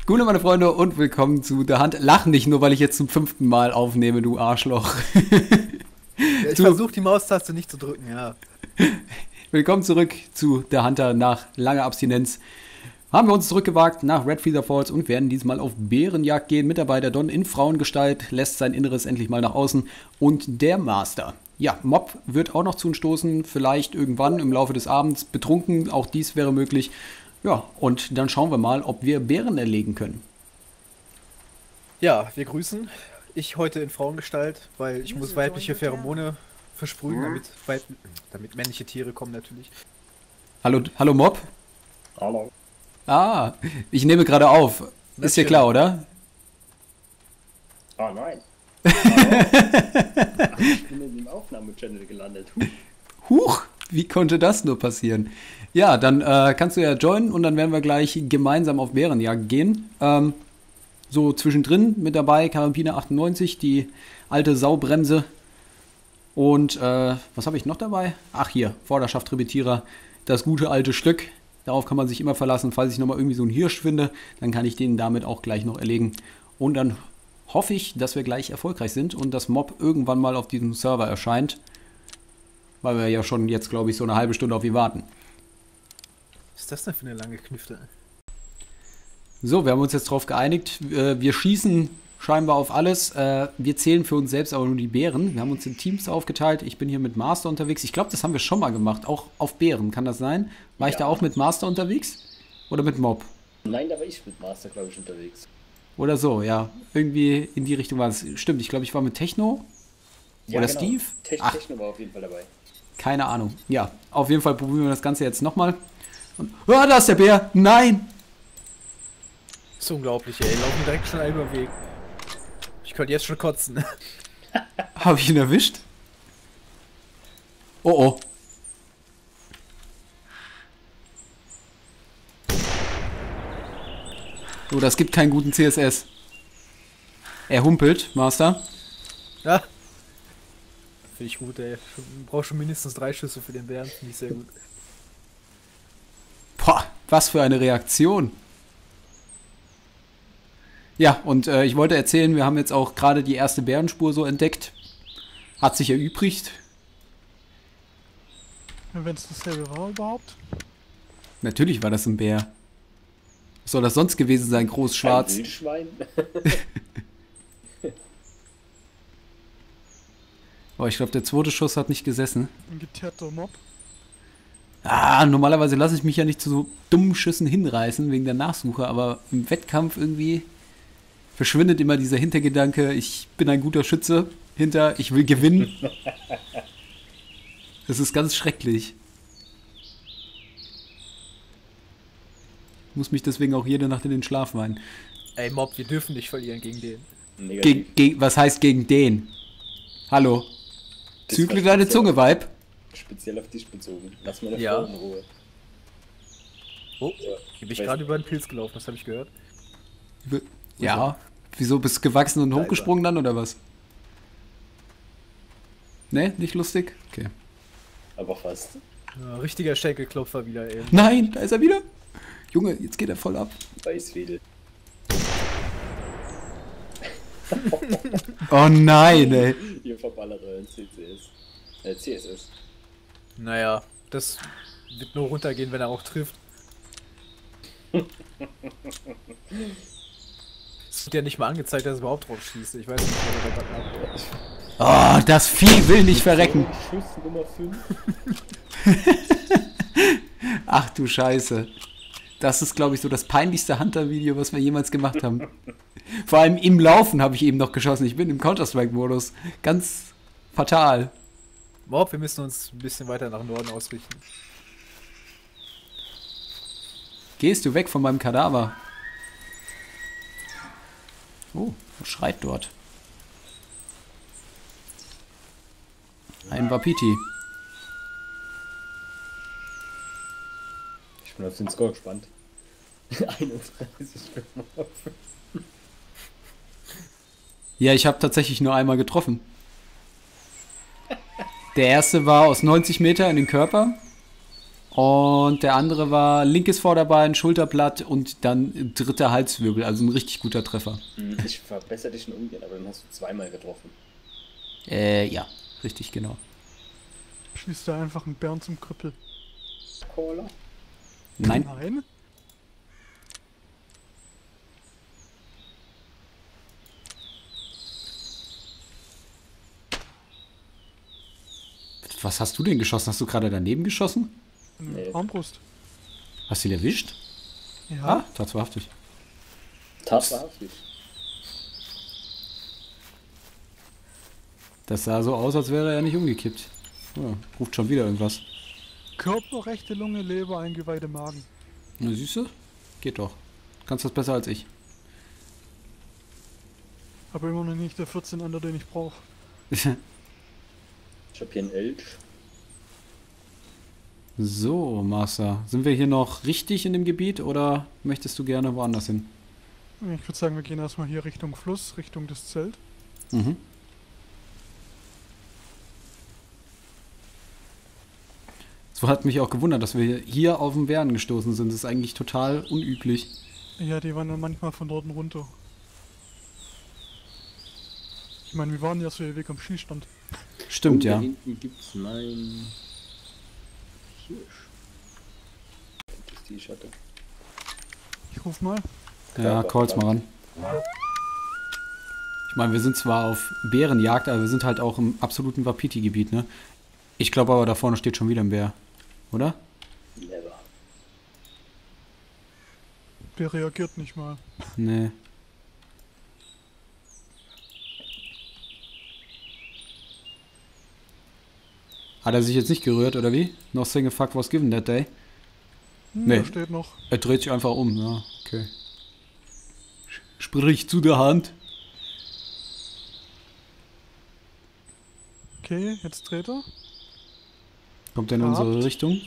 Gute, meine Freunde, und willkommen zu der Hand. Lach nicht nur, weil ich jetzt zum 5. Mal aufnehme, du Arschloch. Ja, ich versuche die Maustaste nicht zu drücken, ja. Willkommen zurück zu der Hunter nach langer Abstinenz. Haben wir uns zurückgewagt nach Red Feather Falls und werden diesmal auf Bärenjagd gehen. Mit dabei der Don in Frauengestalt, lässt sein Inneres endlich mal nach außen. Und der Master. Ja, Mob wird auch noch zu uns stoßen, vielleicht irgendwann im Laufe des Abends betrunken. Auch dies wäre möglich. Ja, und dann schauen wir mal, ob wir Bären erlegen können. Ja, wir grüßen. Ich heute in Frauengestalt, weil ich muss weibliche Pheromone versprühen, damit männliche Tiere kommen natürlich. Hallo Mob? Hallo. Ah, ich nehme gerade auf. Ist dir klar, oder? Ah, nein. Ach, ich bin in dem Aufnahmechannel gelandet. Huch, wie konnte das nur passieren? Ja, dann kannst du ja joinen und dann werden wir gleich gemeinsam auf Bärenjagd gehen. So zwischendrin mit dabei Carrampina 98, die alte Saubremse. Und was habe ich noch dabei? Ach hier, Vorderschaft Rebetierer, das gute alte Stück. Darauf kann man sich immer verlassen. Falls ich nochmal irgendwie so einen Hirsch finde, dann kann ich den damit auch gleich noch erlegen. Und dann hoffe ich, dass wir gleich erfolgreich sind und das Mob irgendwann mal auf diesem Server erscheint. Weil wir ja schon jetzt, glaube ich, so eine halbe Stunde auf ihn warten. Was ist das denn für eine lange Knifte? So, wir haben uns jetzt darauf geeinigt. Wir schießen scheinbar auf alles. Wir zählen für uns selbst aber nur die Bären. Wir haben uns in Teams aufgeteilt. Ich bin hier mit Master unterwegs. Ich glaube, das haben wir schon mal gemacht. Auch auf Bären, kann das sein? War ich da auch mit Master unterwegs? Oder mit Mob? Nein, da war ich mit Master, glaube ich, unterwegs. Oder so, ja. Irgendwie in die Richtung war es. Stimmt, ich glaube, ich war mit Techno. Ja, oder genau. Steve. Techno war auf jeden Fall dabei. Keine Ahnung. Ja, auf jeden Fall probieren wir das Ganze jetzt nochmal. Und, oh, da ist der Bär. Nein! Das ist unglaublich, ey. Laufen direkt schon einen über den Weg. Ich könnte jetzt schon kotzen. Habe ich ihn erwischt? Oh oh. So, das gibt keinen guten CSS. Er humpelt, Master. Ja. Finde ich gut, ey. Brauch schon mindestens 3 Schüsse für den Bären. Finde ich sehr gut. Boah, was für eine Reaktion. Ja, und ich wollte erzählen, wir haben jetzt auch gerade die erste Bärenspur so entdeckt. Hat sich erübrigt. Wenn es dasselbe war überhaupt? Natürlich war das ein Bär. Was soll das sonst gewesen sein, groß schwarz? Ein Wildschwein. Oh, ich glaube, der zweite Schuss hat nicht gesessen. Ein geteerter Mob. Ah, normalerweise lasse ich mich ja nicht zu so dummen Schüssen hinreißen wegen der Nachsuche, aber im Wettkampf irgendwie verschwindet immer dieser Hintergedanke, ich bin ein guter Schütze, ich will gewinnen. Das ist ganz schrecklich. Ich muss mich deswegen auch jede Nacht in den Schlaf weinen. Ey, Mob, wir dürfen nicht verlieren gegen den. Negativ. Was heißt gegen den? Hallo? Das Zügle war deine speziell Zunge, Weib. Speziell auf dich bezogen. Lass meine Ja. Frau in Ruhe. Oh, hier bin ich gerade über den Pilz gelaufen, das habe ich gehört. Ja. Wieso, bist du gewachsen und Da ist er. hochgesprungen dann, oder was? Ne, nicht lustig? Okay. Aber fast. Ja, richtiger Schenkelklopfer wieder, ey. Nein, da ist er wieder. Junge, jetzt geht er voll ab. Weißwedel. Oh nein, ey. Ihr verballert euren CCS. CSS. Naja, das wird nur runtergehen, wenn er auch trifft. Es wird ja nicht mal angezeigt, dass er überhaupt drauf schießt. Ich weiß nicht, was er da gerade macht. Oh, das Vieh will nicht verrecken. Schuss Nummer 5. Ach du Scheiße. Das ist, glaube ich, so das peinlichste Hunter-Video, was wir jemals gemacht haben. Vor allem im Laufen habe ich eben noch geschossen. Ich bin im Counter-Strike-Modus. Ganz fatal. Mob, wir müssen uns ein bisschen weiter nach Norden ausrichten. Gehst du weg von meinem Kadaver? Oh, was schreit dort? Ein Wapiti. Ich bin auf den Score gespannt. 31. Ja, ich habe tatsächlich nur einmal getroffen. Der erste war aus 90 Meter in den Körper. Und der andere war linkes Vorderbein, Schulterblatt und dann dritter Halswirbel. Also ein richtig guter Treffer. Ich verbessere dich schon umgehen, aber dann hast du zweimal getroffen. Ja, richtig, genau. Schießt da einfach einen Bären zum Krüppel. Caller? Nein. Nein? Was hast du denn geschossen? Hast du gerade daneben geschossen? Nee. Armbrust. Hast du ihn erwischt? Ja. Ah, tatsächlich. Tatsächlich. Das sah so aus, als wäre er nicht umgekippt. Ja, ruft schon wieder irgendwas. Körper, rechte Lunge, Leber, Eingeweide, Magen. Na, siehst du? Geht doch. Kannst das besser als ich. Aber immer noch nicht der 14 an, den ich brauche. Ich hab hier einen Elch. So, Master. Sind wir hier noch richtig in dem Gebiet oder möchtest du gerne woanders hin? Ich würde sagen, wir gehen erstmal hier Richtung Fluss, Richtung das Zelt. Mhm. So hat mich auch gewundert, dass wir hier auf den Bären gestoßen sind. Das ist eigentlich total unüblich. Ja, die waren dann manchmal von dort runter. Ich meine, wir waren ja so Weg am Schießstand. Stimmt, Und ja. Da hinten gibt's mein Hirsch. Das ist die Schatte. Ich ruf mal. Ja, call's mal ran. Ich meine, wir sind zwar auf Bärenjagd, aber wir sind halt auch im absoluten Wapiti-Gebiet, ne? Ich glaube aber, da vorne steht schon wieder ein Bär. Oder? Never. Der reagiert nicht mal. Nee. Hat er sich jetzt nicht gerührt, oder wie? Nothing a fuck was given that day. Nee. Der steht noch. Er dreht sich einfach um, ja, okay. Sprich zu der Hand. Okay, jetzt dreht er. Kommt er in unsere Richtung?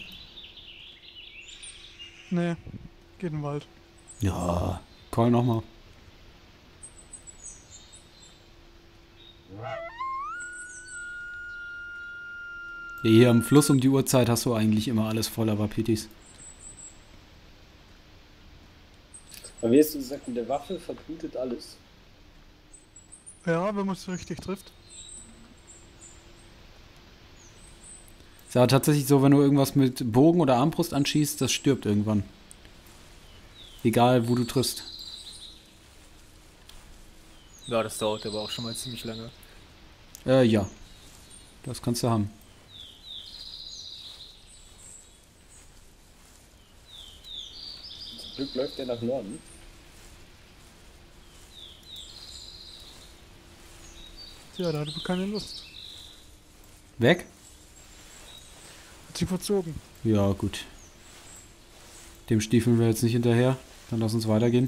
Nee, geht in den Wald. Ja, call nochmal. Ja, hier am Fluss um die Uhrzeit hast du eigentlich immer alles voller Wapitis. Aber wie hast du gesagt, mit der Waffe verblutet alles. Ja, wenn man es richtig trifft. Ist aber tatsächlich so, wenn du irgendwas mit Bogen oder Armbrust anschießt, das stirbt irgendwann. Egal, wo du triffst. Ja, das dauert aber auch schon mal ziemlich lange. Ja. Das kannst du haben. Zum Glück läuft der nach Norden. Tja, da hatte ich keine Lust. Weg? Hat sich verzogen. Ja, gut. Dem stiefeln wir jetzt nicht hinterher. Dann lass uns weitergehen.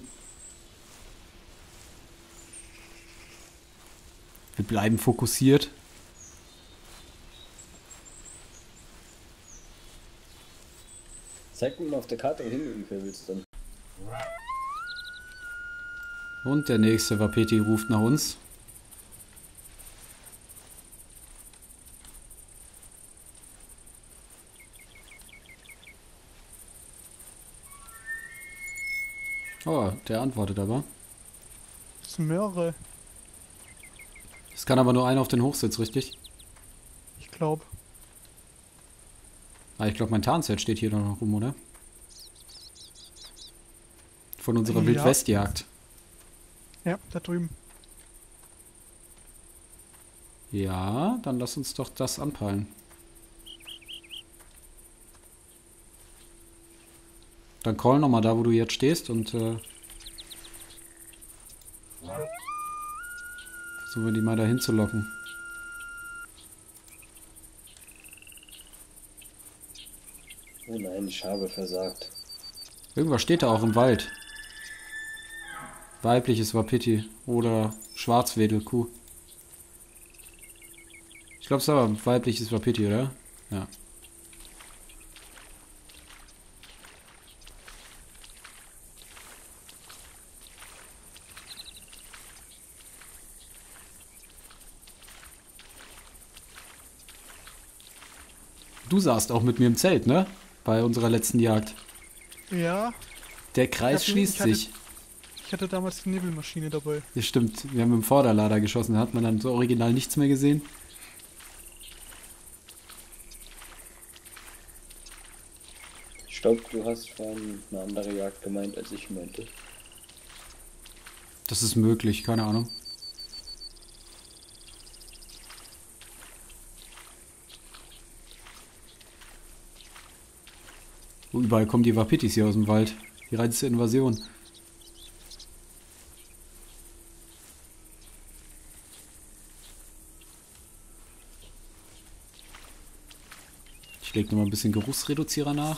Wir bleiben fokussiert. Zeig mir mal auf der Karte, wohin du ungefähr willst dann. Und der nächste Wapiti ruft nach uns. Oh, der antwortet aber. Das sind mehrere. Es kann aber nur einer auf den Hochsitz, richtig? Ich glaube. Ah, ich glaube, mein Tarnzelt steht hier noch rum, oder? Von unserer Ja. Wildwestjagd. Ja, da drüben. Ja, dann lass uns doch das anpeilen. Dann call nochmal da, wo du jetzt stehst und versuchen wir die mal dahin zu locken. Oh nein, ich habe versagt. Irgendwas steht da auch im Wald. Weibliches Wapiti oder Schwarzwedelkuh. Ich glaube, es war ein weibliches Wapiti, oder? Ja. Du saßt auch mit mir im Zelt, ne? bei unserer letzten Jagd. Ja, Der Kreis schließt sich. ich hatte damals die Nebelmaschine dabei. Das stimmt. Wir haben im Vorderlader geschossen. Da hat man dann so original nichts mehr gesehen. Ich glaube, du hast von einer anderen Jagd gemeint, als ich meinte. Das ist möglich, keine Ahnung. Oh, überall kommen die Wapitis hier aus dem Wald. Die reinste Invasion. Ich lege nochmal ein bisschen Geruchsreduzierer nach.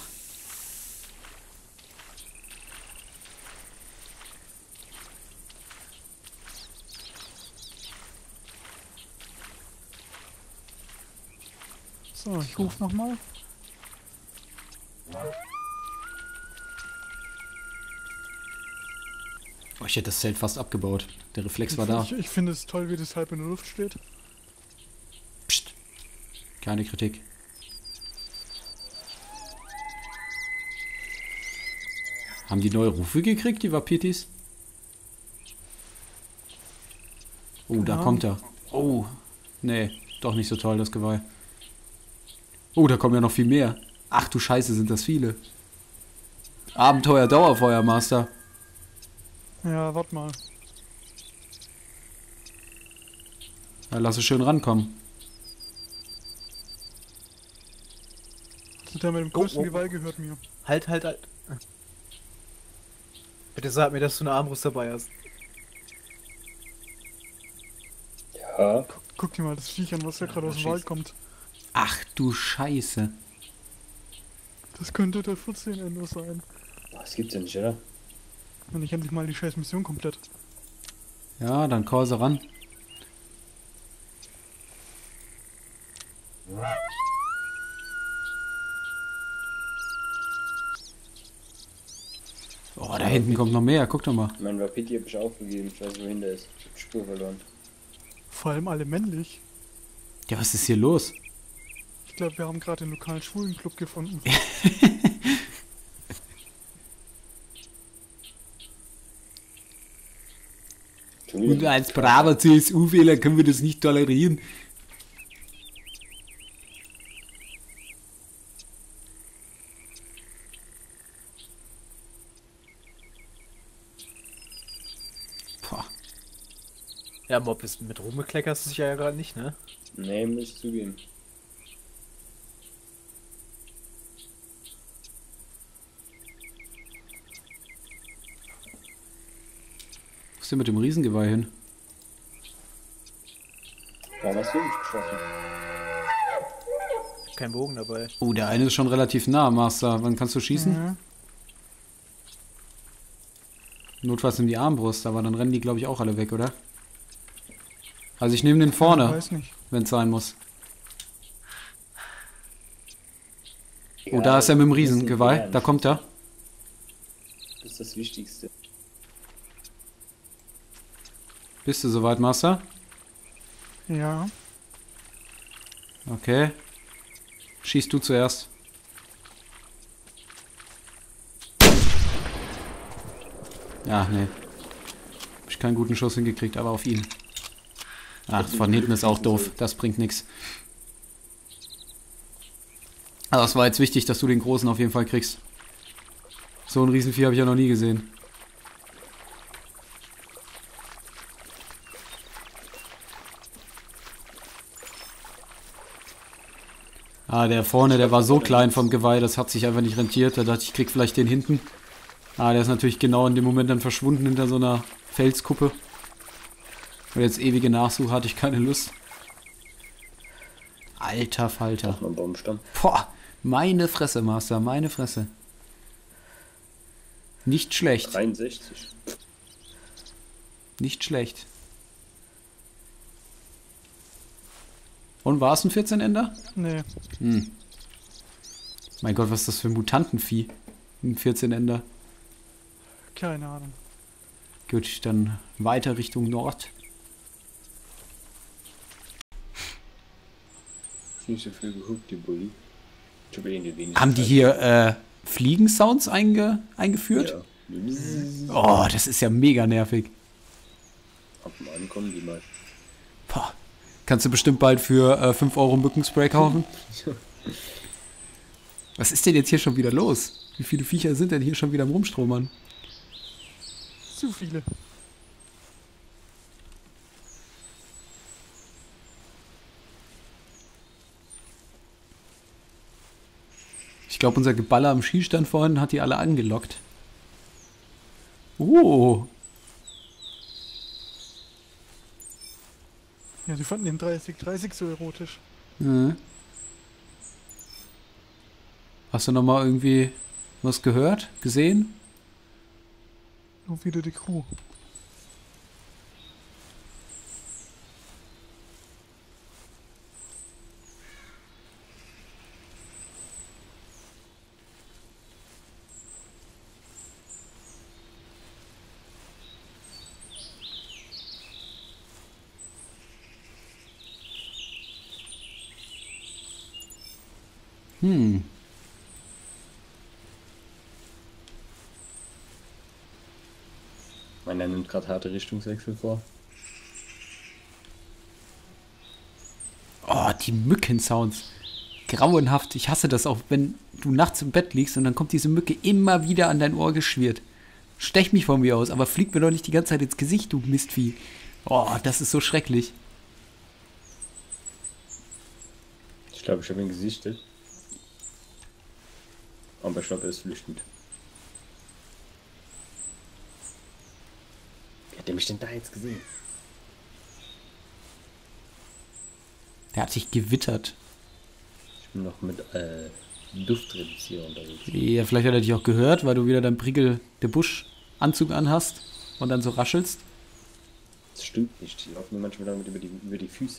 So, ich rufe nochmal. Oh, ich hätte das Zelt fast abgebaut. Der Reflex war da. Ich finde es toll, wie das halb in der Luft steht. Psst. Keine Kritik. Haben die neue Rufe gekriegt, die Wapitis? Oh, da Ja. kommt er. Oh, nee, doch nicht so toll, das Geweih. Oh, da kommen ja noch viel mehr. Ach du Scheiße, sind das viele. Abenteuer Dauerfeuermaster. Ja, warte mal. Ja, lass es schön rankommen. Also der mit dem größten Geweih gehört mir. Halt. Bitte sag mir, dass du eine Armbrust dabei hast. Ja, Guck dir mal das Viech an, was da gerade aus dem schieß. Wald kommt. Ach du Scheiße. Das könnte der 14 Ende sein. das gibt's ja nicht, oder? Wenn ich endlich mal die scheiß Mission komplett. Ja, dann call sie ran. Oh, da hinten kommt noch mehr. Guck doch mal. Mein Wapiti habe ich aufgegeben. Ich weiß nicht, wohin der ist. Ich hab die Spur verloren. Vor allem alle männlich. Ja, was ist hier los? Ich glaube, wir haben gerade den lokalen Schwulenclub gefunden. Schon wieder. Und als braver CSU-Wähler können wir das nicht tolerieren. Boah. Ja, Mob, ist mit rumgekleckerst du dich ja gerade nicht, ne? Nee, muss ich zugeben. Wo ist denn mit dem Riesengeweih hin? Warum hast du mich geschossen? Kein Bogen dabei. Oh, der eine ist schon relativ nah, Master. Wann kannst du schießen? Mhm. Notfalls in die Armbrust, aber dann rennen die, glaube ich, auch alle weg, oder? Also ich nehme den Ich vorne, weiß nicht. wenn es sein muss. Oh, Egal, da ist er mit dem wir müssen Riesengeweih. lernen. Da kommt er. Das ist das Wichtigste. Bist du soweit, Master? Ja. Okay. Schießt du zuerst. Ja, nee. Hab ich keinen guten Schuss hingekriegt, aber auf ihn. Ach, von hinten ist auch doof. Das bringt nichts. Aber es war jetzt wichtig, dass du den Großen auf jeden Fall kriegst. So ein Riesenvieh habe ich ja noch nie gesehen. Ah, der vorne, der war so klein vom Geweih, das hat sich einfach nicht rentiert. Da dachte ich, krieg vielleicht den hinten. Ah, der ist natürlich genau in dem Moment dann verschwunden hinter so einer Felskuppe. Und jetzt ewige Nachsuche hatte ich keine Lust. Alter Falter. Mal Baumstamm. Boah, meine Fresse, Master, meine Fresse. Nicht schlecht, 63. nicht schlecht. Und war es ein 14-Ender? Nee. Hm. Mein Gott, was ist das für ein Mutantenvieh? Ein 14-Ender. Keine Ahnung. Gut, dann weiter Richtung Nord. Nicht so viel gehuckt, die Bulli. Ich habe irgendwie wenig Haben die Zeit. hier Fliegensounds eingeführt? Ja. Oh, das ist ja mega nervig. Ab dem Ankommen die mal. Boah. Kannst du bestimmt bald für 5 Euro Mückenspray kaufen? Was ist denn jetzt hier schon wieder los? Wie viele Viecher sind denn hier schon wieder am Rumstromern? Zu viele. Ich glaube, unser Geballer am Schießstand vorhin hat die alle angelockt. Oh. Ja, die fanden den 30 so erotisch. Ja. Hast du noch mal irgendwie was gehört? Gesehen? Nur wieder die Crew. Hm. Meiner nimmt gerade harte Richtungswechsel vor. Oh, die Mückensounds. Grauenhaft. Ich hasse das auch, wenn du nachts im Bett liegst und dann kommt diese Mücke immer wieder an dein Ohr geschwirrt. Stech mich von mir aus, aber flieg mir doch nicht die ganze Zeit ins Gesicht, du Mistvieh. Oh, das ist so schrecklich. Ich glaube, ich habe ihn gesichtet. Aber ich glaube, er ist flüchtend. Wie hat der mich denn da jetzt gesehen? Der hat sich gewittert. Ich bin noch mit Duftreduzierer unterwegs. Ja, vielleicht hat er dich auch gehört, weil du wieder dein Prickel der Busch-Anzug anhast und dann so raschelst. Das stimmt nicht. Ich laufe mir manchmal damit über die Füße.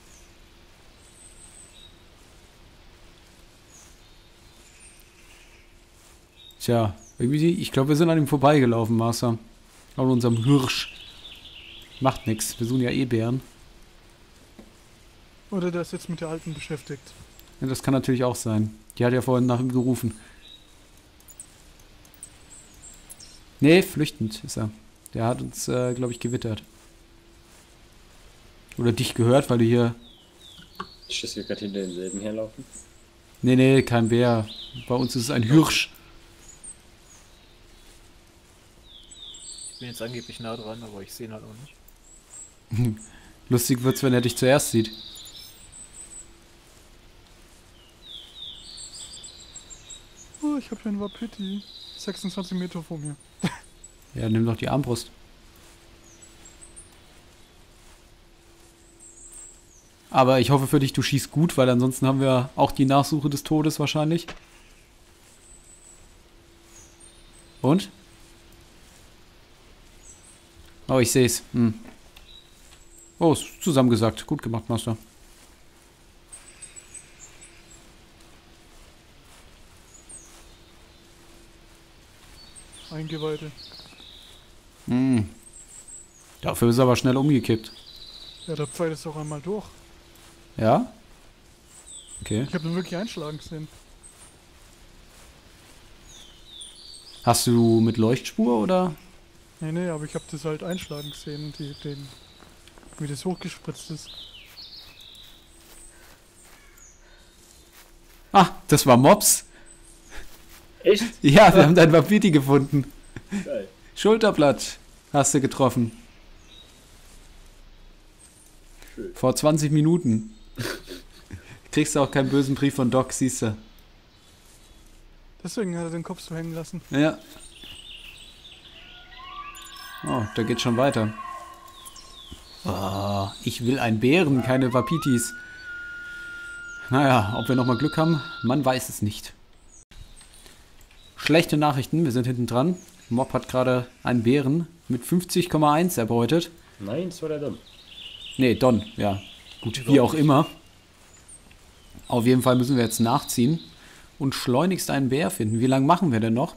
Tja, irgendwie, ich glaube, wir sind an ihm vorbeigelaufen, Master. An unserem Hirsch. Macht nix, wir suchen ja eh Bären. Oder der ist jetzt mit der Alten beschäftigt. Ja, das kann natürlich auch sein. Die hat ja vorhin nach ihm gerufen. Nee, flüchtend ist er. Der hat uns, glaube ich, gewittert. Oder dich gehört, weil du hier... Ich dass wir gerade hinter denselben herlaufen. Nee, kein Bär. Bei uns ist es ein Hirsch. Ich bin jetzt angeblich nah dran, aber ich sehe ihn halt auch nicht. Lustig wird's, wenn er dich zuerst sieht. Oh, ich habe hier einen Wapiti. 26 Meter vor mir. Ja, nimm doch die Armbrust. Aber ich hoffe für dich, du schießt gut, weil ansonsten haben wir auch die Nachsuche des Todes wahrscheinlich. Und? Oh, ich sehe es. Hm. Oh, ist zusammengesagt. Gut gemacht, Master. Eingeweide. Hm. Dafür ist er aber schnell umgekippt. Ja, der Pfeil ist auch einmal durch. Ja? Okay. Ich habe ihn wirklich einschlagen sehen. Hast du mit Leuchtspur oder? Nee, aber ich habe das halt einschlagen sehen, wie das hochgespritzt ist. Ah, das war Mops. Echt? Ja, wir haben dein Wapiti gefunden. Geil. Schulterblatt hast du getroffen. Schön. Vor 20 Minuten. Kriegst du auch keinen bösen Brief von Doc, siehst du. Deswegen hat er den Kopf so hängen lassen. Ja. Oh, da geht's schon weiter. Oh, ich will einen Bären, keine Wapitis. Naja, ob wir nochmal Glück haben, man weiß es nicht. Schlechte Nachrichten, wir sind hinten dran. Mob hat gerade einen Bären mit 50,1 erbeutet. Nein, das war der Don. Nee, Don, ja. Gut, wie auch immer. Auf jeden Fall müssen wir jetzt nachziehen und schleunigst einen Bär finden. Wie lange machen wir denn noch?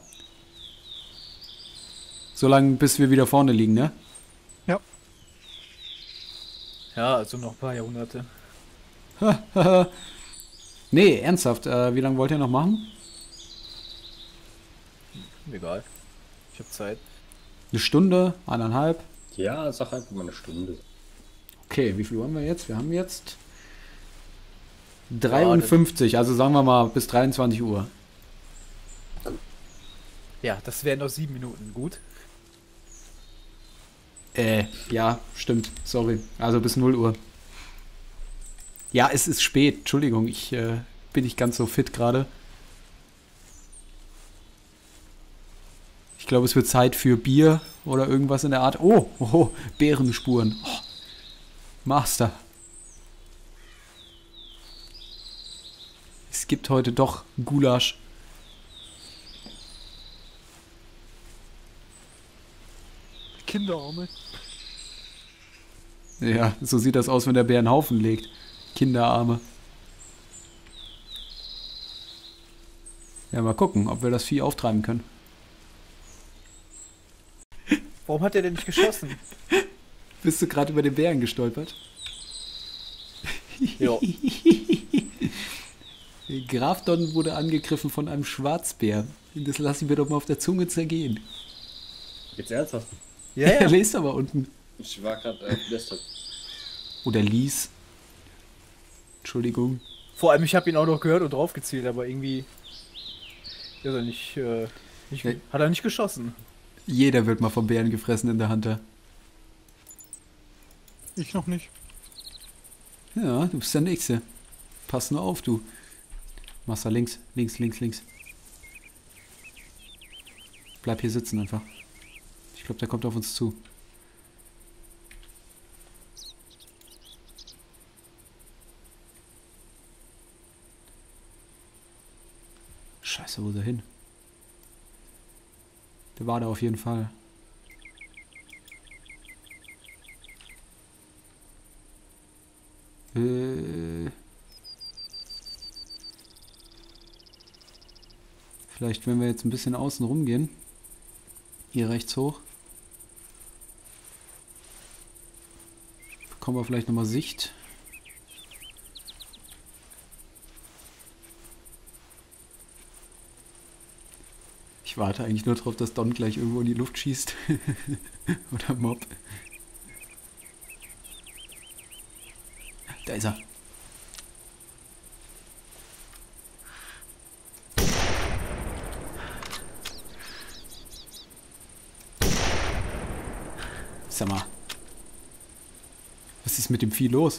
So lange, bis wir wieder vorne liegen, ne? Ja. Ja, also noch ein paar Jahrhunderte. Nee, ernsthaft, wie lange wollt ihr noch machen? Egal. Ich habe Zeit. Eine Stunde, 1,5? Ja, sag einfach mal eine Stunde. Okay, wie viel Uhr haben wir jetzt? Wir haben jetzt 53, also sagen wir mal bis 23 Uhr. Ja, das wären noch 7 Minuten. Gut. Ja, stimmt, sorry. Also bis 0 Uhr. Ja, es ist spät, Entschuldigung, ich bin nicht ganz so fit gerade. Ich glaube, es wird Zeit für Bier oder irgendwas in der Art. Oh, Bärenspuren. Oh, Master. Es gibt heute doch Gulasch. Kinderarme. Ja, so sieht das aus, wenn der Bär einen Haufen legt. Kinderarme. Ja, mal gucken, ob wir das Vieh auftreiben können. Warum hat er denn nicht geschossen? Bist du gerade über den Bären gestolpert? Jo. Graf Don wurde angegriffen von einem Schwarzbär. Das lasse ich mir doch mal auf der Zunge zergehen. Jetzt ernsthaft? Ja, Er ja. lest aber unten. Ich war gerade Desktop. Oder ließ. Entschuldigung. Vor allem, ich habe ihn auch noch gehört und drauf gezielt, aber irgendwie ist er nicht, Nee. hat er nicht geschossen. Jeder wird mal vom Bären gefressen in der Hunter. Ich noch nicht. Ja, du bist der Nächste. Pass nur auf, du. Machst da links, links, links, links. Bleib hier sitzen einfach. Ich glaube, der kommt auf uns zu. Scheiße, wo ist er hin? Der war da auf jeden Fall. Vielleicht, wenn wir jetzt ein bisschen außen rumgehen. Hier rechts hoch. Bekommen wir vielleicht nochmal Sicht. Ich warte eigentlich nur drauf, dass Don gleich irgendwo in die Luft schießt. Oder Mob. Da ist er. Sag mal. Was ist mit dem Vieh los?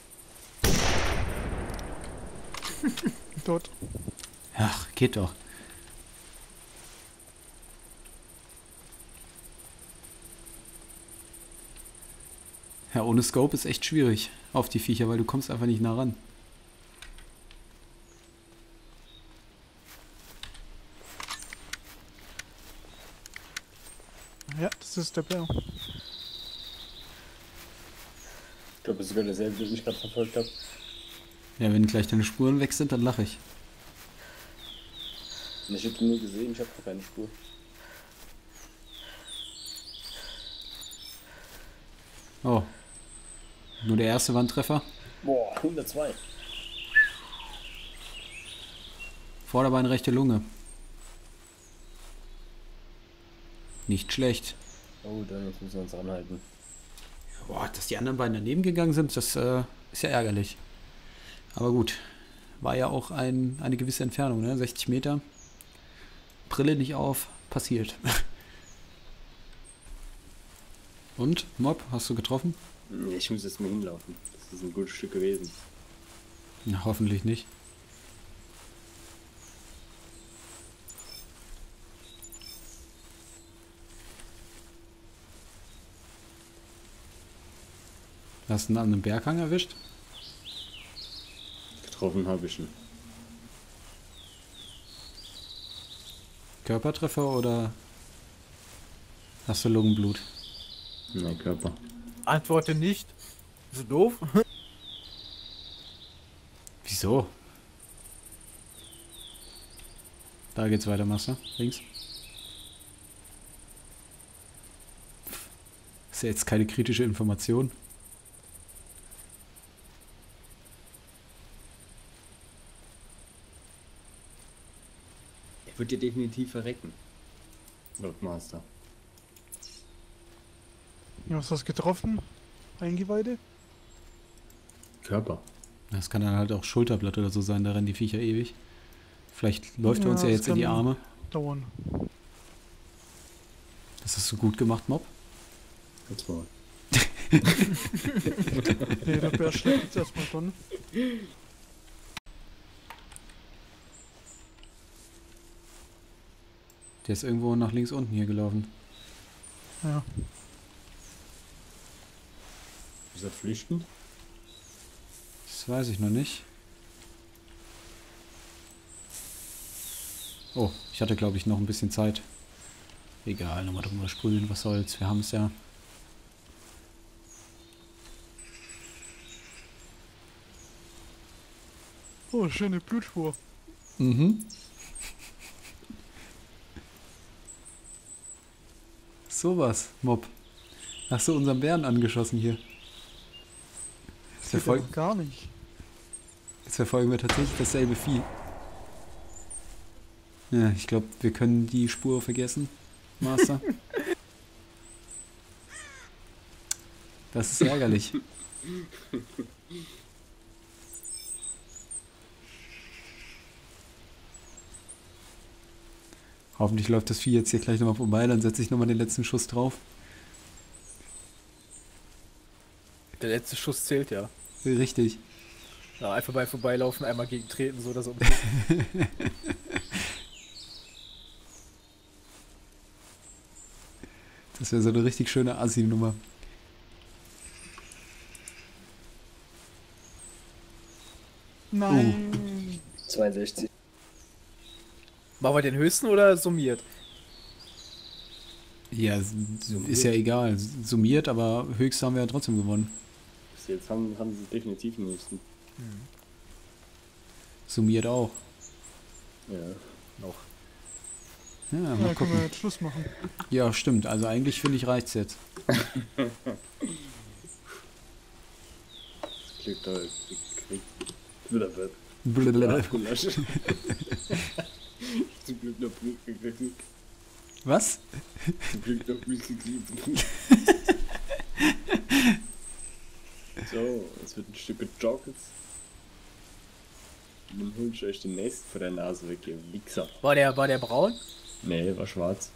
Dort. Ach, geht doch. Ja, ohne Scope ist echt schwierig auf die Viecher, weil du kommst einfach nicht nah ran. Ja, das ist der Bär. Ich glaube, das ist sogar derselbe, den ich gerade verfolgt habe. Ja, wenn gleich deine Spuren weg sind, dann lache ich. Ich habe ihn nur gesehen, ich habe noch keine Spur. Oh. Nur der erste Wandtreffer. Boah, 102. Vorderbein, rechte Lunge. Nicht schlecht. Oh, dann müssen wir uns ranhalten. Boah, dass die anderen beiden daneben gegangen sind, das ist ja ärgerlich. Aber gut. War ja auch eine gewisse Entfernung, ne? 60 Meter. Brille nicht auf. Passiert. Und? Mob, hast du getroffen? Ich muss jetzt mal hinlaufen. Das ist ein gutes Stück gewesen. Na, hoffentlich nicht. Hast du ihn an einem Berghang erwischt? Getroffen habe ich ihn. Körpertreffer oder hast du Lungenblut? Nein, Körper. Antworte nicht. So doof. Wieso? Da geht's weiter, Master. Links. Ist ja jetzt keine kritische Information. Wird dir definitiv verrecken. Lord Master. Ja, was hast du getroffen? Eingeweide? Körper. Das kann dann halt auch Schulterblatt oder so sein, da rennen die Viecher ewig. Vielleicht läuft er uns ja das jetzt in die kann Arme. Dauern. Das hast du gut gemacht, Mob. Jetzt mal. Nee, der Bär schlägt jetzt erstmal dann. Der ist irgendwo nach links unten hier gelaufen. Ja. Ist er flüchtend? Das weiß ich noch nicht. Oh, ich hatte glaube ich noch ein bisschen Zeit. Egal, nochmal drüber sprühen, was soll's, wir haben es ja. Oh, schöne Blutspur. Mhm. Sowas, Mob. Hast du unseren Bären angeschossen hier? Das Jetzt, geht aber gar nicht. jetzt verfolgen wir tatsächlich dasselbe Vieh. Ja, ich glaube, wir können die Spur vergessen, Master. Das ist ärgerlich. Hoffentlich läuft das Vieh jetzt hier gleich nochmal vorbei, dann setze ich nochmal den letzten Schuss drauf. Der letzte Schuss zählt ja. Richtig. Ja, einfach bei vorbeilaufen, einmal gegen treten, so dass er Das wäre so eine richtig schöne Assi-Nummer. Nein. 62. Machen wir den höchsten oder summiert? Ja, ist ja egal. Summiert, aber höchst haben wir ja trotzdem gewonnen. Bis jetzt haben sie definitiv den nächsten. Summiert auch. Ja. Noch. Ja, Ja, mal können wir gucken. jetzt Schluss machen. Ja, stimmt. Also eigentlich finde ich reicht's jetzt. Glück da gekriegt. Blablabla. Blablabla. Gulasch. Zum Glück noch Blut gekriegt. Was? Zum Glück noch Blut gekriegt. So, es wird ein Stück gejoggt. Und dann holst du euch den nächsten vor der Nase weg, ihr Wichser. War der braun? Nee, war schwarz.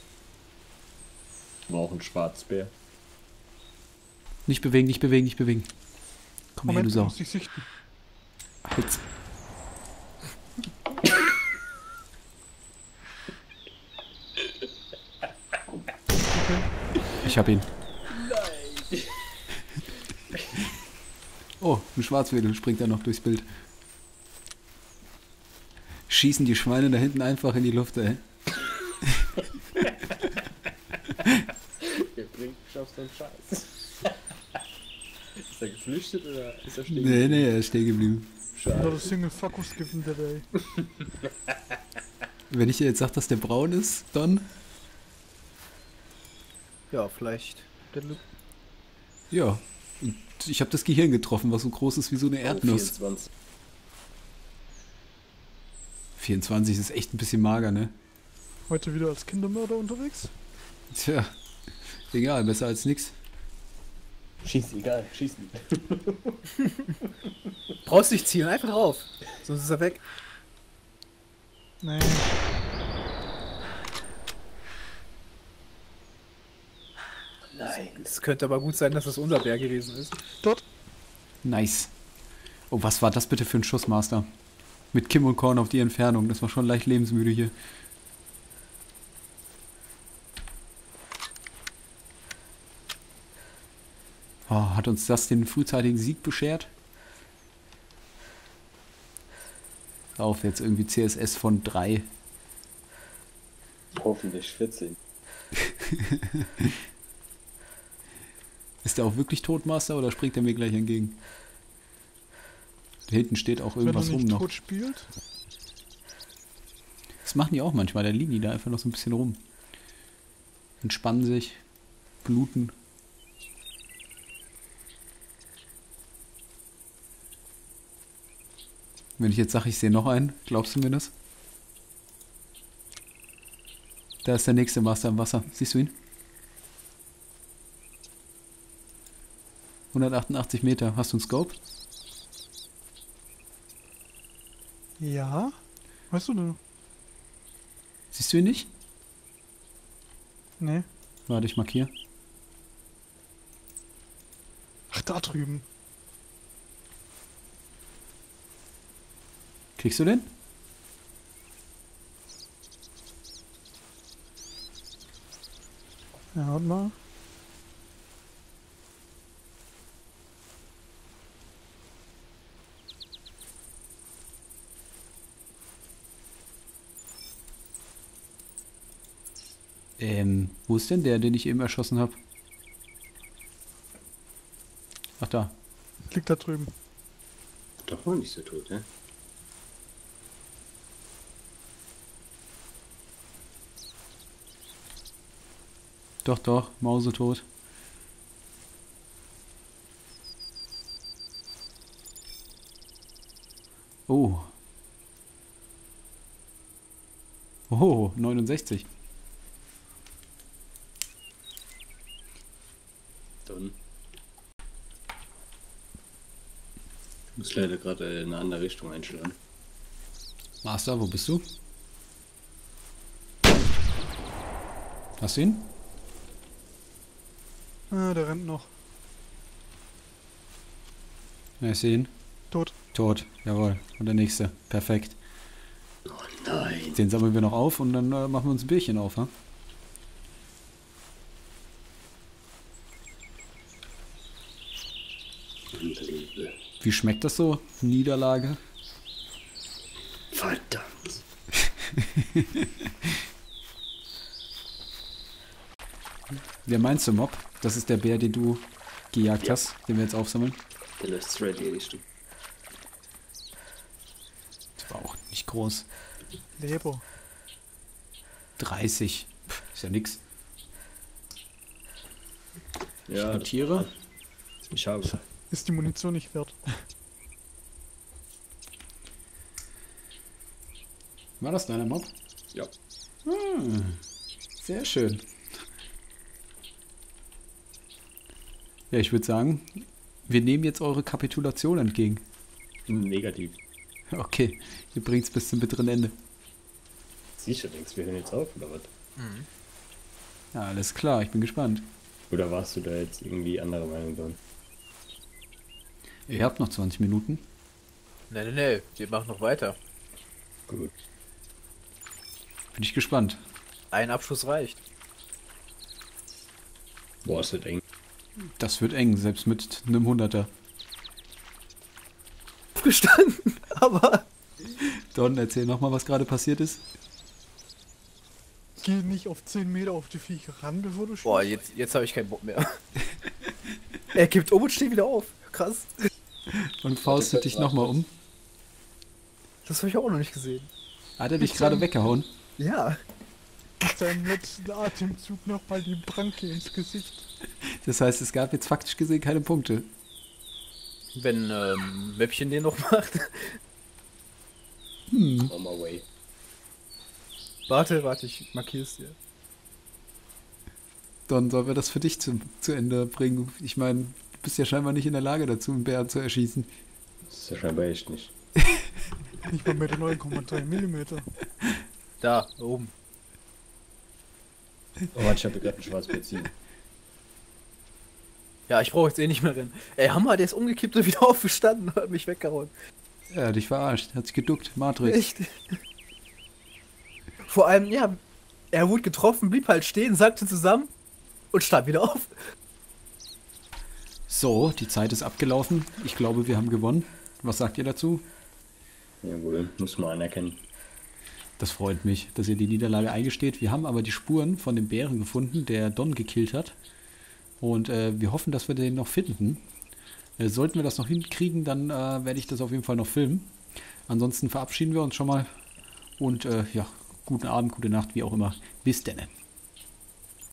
War auch ein Schwarzbär. Nicht bewegen, nicht bewegen, nicht bewegen. Komm her, du Moment, du Sau. musst dich sichten. Jetzt. Ich hab ihn. Nein. Oh, ein Schwarzwedel springt da noch durchs Bild. Schießen die Schweine da hinten einfach in die Luft, ey. Der bringt mich auf so einen Scheiß. Ist er geflüchtet oder ist er stehen? Nee, er ist stehen geblieben. Another Scheiße. single fuck was given today. Wenn ich dir jetzt sage, dass der braun ist, Don? Ja, vielleicht. Ja. Und ich habe das Gehirn getroffen, was so groß ist wie so eine Erdnuss. 24. 24 ist echt ein bisschen mager, ne? Heute wieder als Kindermörder unterwegs? Tja, egal, besser als nix. Schieß, egal, schießen. Brauchst nicht zielen, einfach drauf. Sonst ist er weg. Nein. Nein. Es könnte aber gut sein, dass das unser Bär gewesen ist. Dort. Nice. Oh, was war das bitte für ein Schussmaster? Mit Kim und Korn auf die Entfernung. Das war schon leicht lebensmüde hier. Oh, hat uns das den frühzeitigen Sieg beschert? Auf, jetzt irgendwie CSS von 3. Hoffentlich 14. Ist der auch wirklich Todmaster oder springt er mir gleich entgegen? Da hinten steht auch Wenn er irgendwas rum nicht noch. tot spielt. Das machen die auch manchmal, da liegen die da einfach noch so ein bisschen rum. Entspannen sich, bluten. Wenn ich jetzt sage, ich sehe noch einen, glaubst du mir das? Da ist der nächste Master im Wasser. Siehst du ihn? 188 Meter. Hast du einen Scope? Ja? Weißt du denn? Siehst du ihn nicht? Nee. Warte, ich markiere. Ach, da drüben. Kriegst du den? Ja, warte mal. Wo ist denn der, den ich eben erschossen habe? Ach, da. Liegt da drüben. Doch war nicht so tot, ne? Doch, doch. Mausetot. Oh. Oh, 69. Dann. Ich muss leider gerade in eine andere Richtung einschlagen. Master, wo bist du? Hast du ihn? Ah, der rennt noch. Ja, ich sehe ihn. Tot. Tot, jawohl. Und der nächste. Perfekt. Oh nein. Den sammeln wir noch auf und dann machen wir uns ein Bierchen auf, ha? Unbelievable. Wie schmeckt das so? Niederlage? Verdammt. Wer meinst du, Mob? Das ist der Bär, den du gejagt Ja. hast, den wir jetzt aufsammeln. Der läuft straight in die Richtung. Das war auch nicht groß. Leber. 30. Ist ja nix. Ja, Tiere? ich habe. Ist die Munition nicht wert? War das deiner Mob? Ja. Sehr schön. Ja, ich würde sagen, wir nehmen jetzt eure Kapitulation entgegen. Negativ. Okay, ihr bringt's bis zum bitteren Ende. Siehst du, denkst wir hören jetzt auf, oder was? Ja, alles klar, ich bin gespannt. Oder warst du da jetzt irgendwie anderer Meinung dran? Ihr habt noch 20 Minuten. Nee, wir machen noch weiter. Gut. Bin ich gespannt. Ein Abschuss reicht. Boah, ist das eng. Das wird eng, selbst mit einem 100er. Aufgestanden, aber... Don, erzähl nochmal, was gerade passiert ist. Geh nicht auf 10 Meter auf die Viecher ran, bevor du schießt. Boah, jetzt habe ich keinen Bock mehr. Er kippt um und steht wieder auf. Krass. Und faustet dich nochmal um. Das habe ich auch noch nicht gesehen. Hat er dich gerade weggehauen? Ja. Mit seinem letzten Atemzug nochmal die Pranke ins Gesicht. Das heißt, es gab jetzt faktisch gesehen keine Punkte. Wenn Mäppchen den noch macht. On my way. Warte, ich markiere es dir. Don, sollen wir das für dich zu Ende bringen? Ich meine, du bist ja scheinbar nicht in der Lage dazu, einen Bären zu erschießen. Das ist ja scheinbar echt nicht. Nicht mal mit 9,3 mm. Da, oben. Oh, warte, ich habe gerade einen Schwarzbenzin. Ja, ich brauche jetzt eh nicht mehr rennen. Ey, Hammer, der ist umgekippt und wieder aufgestanden und hat mich weggehauen. Er hat dich verarscht, hat sich geduckt, Matrix. Echt? Vor allem, ja, er wurde getroffen, blieb halt stehen, sagte zusammen und stand wieder auf. So, die Zeit ist abgelaufen. Ich glaube, wir haben gewonnen. Was sagt ihr dazu? Jawohl, muss man anerkennen. Das freut mich, dass ihr die Niederlage eingesteht. Wir haben aber die Spuren von dem Bären gefunden, der Don gekillt hat. Und wir hoffen, dass wir den noch finden. Sollten wir das noch hinkriegen, dann werde ich das auf jeden Fall noch filmen. Ansonsten verabschieden wir uns schon mal. Und ja, guten Abend, gute Nacht, wie auch immer. Bis denn.